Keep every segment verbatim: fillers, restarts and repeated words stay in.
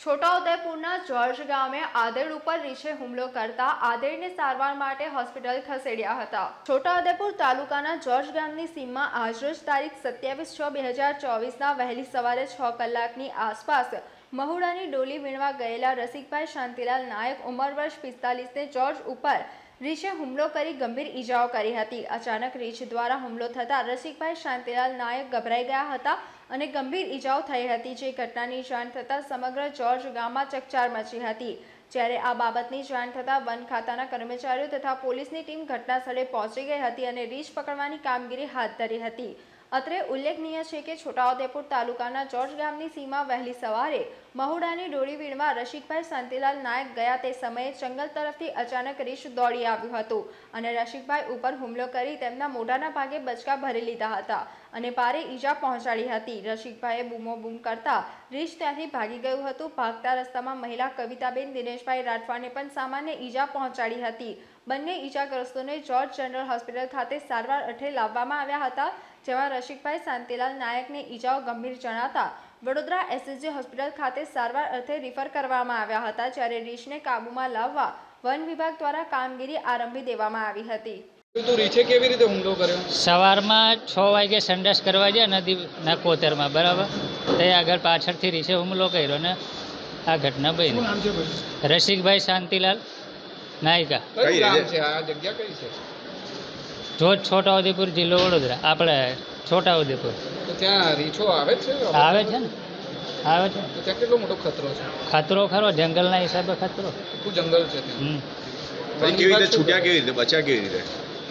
છોટાઉદેપુરના George ગામે આદેડ ઉપર રીંછે હુમલો કરતા આદેડને સારવાર માટે હોસ્પિટલ ખસેડ્યા હતા। છોટાઉદેપુર તાલુકાના જોર્જ ગામની સીમમાં આજરોજ તારીખ સત્યાવીસ છ બે હજાર ચોવીસના વહેલી સવારે છ કલાકની આસપાસ મહુડાની ડોલી વીણવા ગયેલા રસિકભાઈ શાંતિલાલ નાયક ઉંમર વર્ષ પિસ્તાલીસને જોર્જ ઉપર રીંછે હુમલો કરી ગંભીર ઈજાઓ કરી હતી। અચાનક રીંછ દ્વારા હુમલો થતાં રસિકભાઈ શાંતિલાલ નાયક ગભરાઈ ગયા હતા અને ગંભીર ઈજાઓ થઈ હતી। જે ઘટનાની જાણ થતાં સમગ્ર જોર્જ ગામમાં ચકચાર મચી હતી। જ્યારે આ બાબતની જાણ થતાં વન ખાતાના કર્મચારીઓ તથા પોલીસની ટીમ ઘટના સ્થળે પહોંચી ગઈ હતી અને રીંછ પકડવાની કામગીરી હાથ ધરી હતી। અત્રે ઉલ્લેખનીય છે કે છોટાઉદેપુર તાલુકાના જોર્જ ગામની સીમા વહેલી સવારે મહુડાની ડોળી વીણવા રસિકભાઈ શાંતિલાલ નાયક ગયા તે સમયે જંગલ તરફથી અચાનક રીંછ દોડી આવ્યું હતું અને રસિકભાઈ ઉપર હુમલો કરી તેમના મોઢાના ભાગે બચકા ભરી લીધા હતા અને ભારે ઈજા પહોંચાડી હતી। રસિકભાઈએ બૂમો બૂમ કરતા રીંછ ત્યાંથી ભાગી ગયું હતું। ભાગતા રસ્તામાં મહિલા કવિતાબેન દિનેશભાઈ રાઠવાને પણ સામાન્ય ઈજા પહોંચાડી હતી। બંને ઈજાગ્રસ્તોને જોર્જ જનરલ હોસ્પિટલ ખાતે સારવાર અર્થે લાવવામાં આવ્યા હતા, જેમાં રસિકભાઈ શાંતિલાલ નાયકને ઈજાઓ ગંભીર જણાતા વડોદરા એસએસજી હોસ્પિટલ ખાતે સારવાર અર્થે રિફર કરવામાં આવ્યા હતા। જ્યારે રીંછને કાબૂમાં લાવવા વન વિભાગ દ્વારા કામગીરી આરંભી દેવામાં આવી હતી। તો રીંછે કેવી રીતે હુમલો કર્યો? સવારમાં છ વાગે સંડાસ કરવા ગયા નદીના કોતરમાં, બરાબર, તે આગળ પાછળથી રીંછે હુમલો કર્યો ને આ ઘટના બની। રસિકભાઈ શાંતિલાલ નાયકા। કઈ ગામ છે આ જગ્યા? કઈ છે? જોજ, છોટાઉદેપુર જિલ્લો વડોદરા, આપણે છોટાઉદેપુર। તો ત્યાં રીંછો આવે છે? આવે છે ને, આવે છે। તો ત્યાં કેટલો મોટો ખતરો છે? ખતરો ખરો, જંગલના હિસાબે ખતરો। આખું જંગલ છે ત્યાં। ભાઈ કેવી રીતે છૂટ્યા, કેવી રીતે બચ્યા, કેવી રીતે?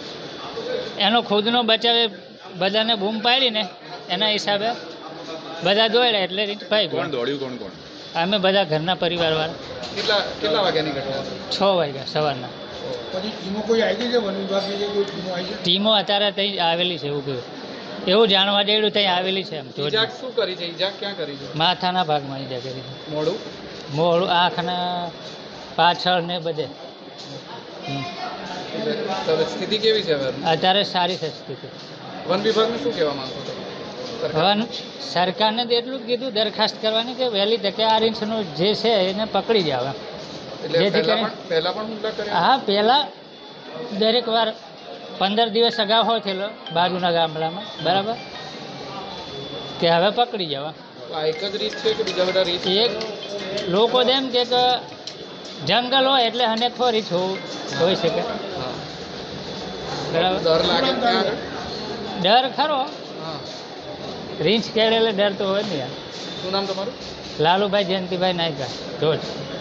એનો ખુદનો બચાવે, બધાને બૂમ પાડીને એના હિસાબે બધા દોડ્યા એટલે રીંછ ભાઈ ગયો। કોણ દોડ્યું? કોણ કોણ? અમે બધા ઘરના પરિવારવાળા। કેટલા કેટલા વાગ્યાની ઘટના છે? છ વાગ્યા સવારના। પછી ટીમો કોઈ આવી છે? વન વિભાગની કોઈ ટીમો આવી છે? ટીમો અત્યારે ત્યાં આવેલી છે, એવું કહ્યું, એવું જાણવા જેવું ત્યાં આવેલી છે। એમ ઈજા શું કરી છે? ઈજા ક્યાં કરી છે? માથાના ભાગમાં ઈજા કરી છે, મોઢું, મોઢું, આંખના પાછળ ને બધે। સ્થિતિ કેવી છે હવે? અત્યારે સારી છે સ્થિતિ। વન વિભાગને શું કહેવા માંગો છો? વન સરકારને તો એટલું જ કીધું, દરખાસ્ત કરવાની કે વહેલી તકે આ રીંછનું જે છે એને પકડી જાવ। એટલે પહેલા પણ પહેલા પણ હુમલા કર્યા? હા, પહેલાં દરેક વાર પંદર દિવસ અગાઉ હોય થયેલો બાજુના ગામડામાં, બરાબર, કે હવે પકડી જવા। આ એક જ રીત છે કે બીજા બધા રીત? એક લોકો એમ કે જંગલ હોય એટલે અનેક રીત હોઈ શકે, બરાબર। ડર લાગે ત્યાં આગળ? ડર ખરો, હા। રીંછ કેળે એટલે ડર તો હોય ને યાર। શું નામ તમારું? લાલુભાઈ જયંતિભાઈ નાયકા, જોજ।